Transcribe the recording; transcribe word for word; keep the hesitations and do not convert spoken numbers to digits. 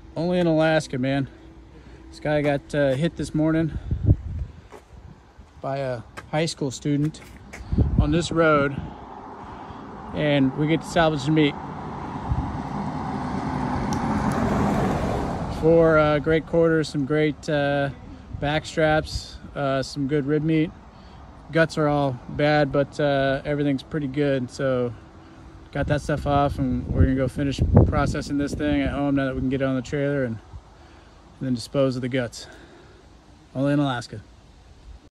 Only in Alaska, man. This guy got uh, hit this morning by a high school student on this road, and we get to salvage the meat. Four uh, great quarters, some great uh, back straps, uh, some good rib meat. Guts are all bad, but uh, everything's pretty good. So got that stuff off, and we're gonna go finish processing this thing at home now that we can get it on the trailer, and, and then dispose of the guts. Only in Alaska.